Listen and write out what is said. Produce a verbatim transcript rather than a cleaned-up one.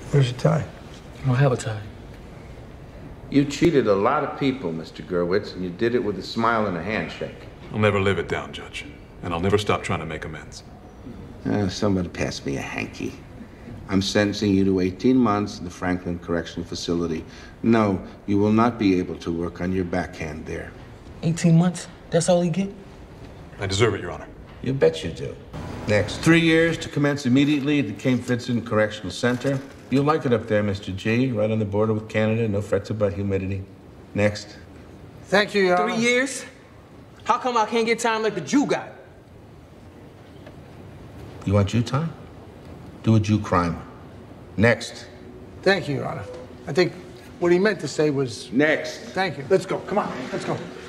Where's your tie? I don't have a tie. You cheated a lot of people, Mister Gurwitz, and you did it with a smile and a handshake. I'll never live it down, Judge. And I'll never stop trying to make amends. Uh, somebody pass me a hanky. I'm sentencing you to eighteen months in the Franklin Correctional Facility. No, you will not be able to work on your backhand there. eighteen months? That's all he get? I deserve it, Your Honor. You bet you do. Next. Three years to commence immediately at the Cape Vincent Correctional Center. You'll like it up there, Mister G. Right on the border with Canada. No frets about humidity. Next. Thank you, Your Honor. Three years? How come I can't get time like the Jew guy? You want Jew time? Do a Jew crime. Next. Thank you, Your Honor. I think what he meant to say was... Next. Thank you. Let's go. Come on. Let's go.